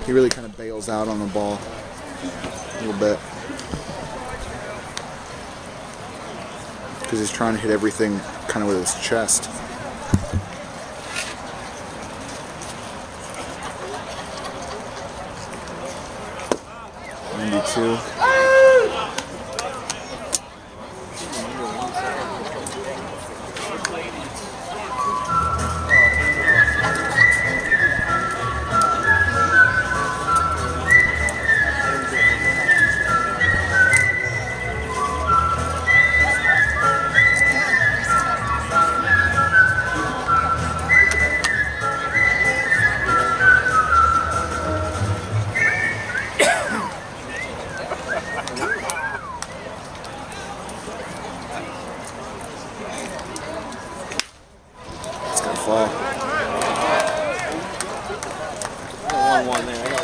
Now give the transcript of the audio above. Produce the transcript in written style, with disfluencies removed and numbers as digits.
He really kind of bails out on the ball a little bit because he's trying to hit everything kind of with his chest. '92. It's gonna fall. 1-1 there.